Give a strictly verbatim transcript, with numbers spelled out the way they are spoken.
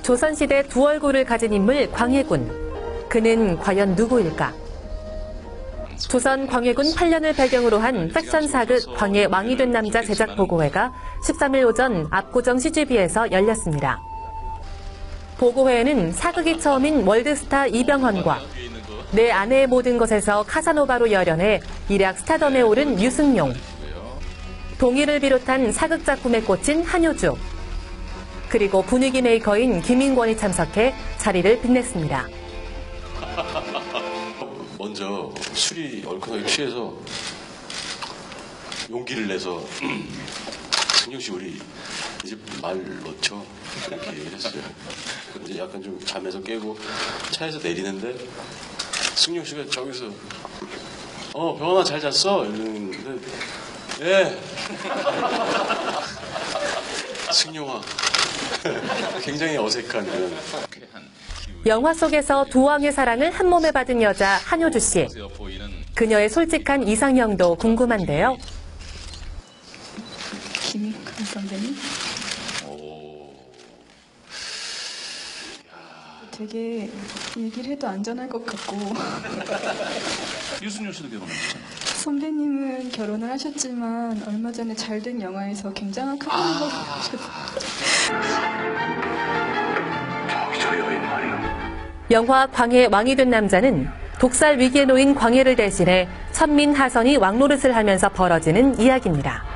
조선시대 두 얼굴을 가진 인물 광해군. 그는 과연 누구일까? 조선 광해군 팔 년을 배경으로 한 팩션 사극 광해 왕이 된 남자 제작 보고회가 십삼 일 오전 압구정 씨지비에서 열렸습니다. 보고회에는 사극이 처음인 월드스타 이병헌과 내 아내의 모든 것에서 카사노바로 열연해 일약 스타덤에 오른 유승용, 동희를 비롯한 사극 작품에 꽂힌 한효주, 그리고 분위기 메이커인 김인권이 참석해 자리를 빛냈습니다. 먼저 술이 얼큰하게 취해서 용기를 내서 승용 씨 우리 이제 말 놓죠 이렇게 얘기를 했어요. 이제 약간 좀 잠에서 깨고 차에서 내리는데 승용 씨가 저기서 어 병원아 잘 잤어? 이러는데 예 승용아 굉장히 어색한 그런. 영화 속에서 두 왕의 사랑을 한 몸에 받은 여자 한효주 씨. 그녀의 솔직한 이상형도 궁금한데요. 김익환 선배님? 되게 얘기를 해도 안전할 것 같고. 유승용 씨도 결혼했잖아요. 선배님은 결혼을 하셨지만 얼마 전에 잘된 영화에서 굉장한 카메라를 하셨어요. 영화 광해 왕이 된 남자는 독살 위기에 놓인 광해를 대신해 천민 하선이 왕노릇을 하면서 벌어지는 이야기입니다.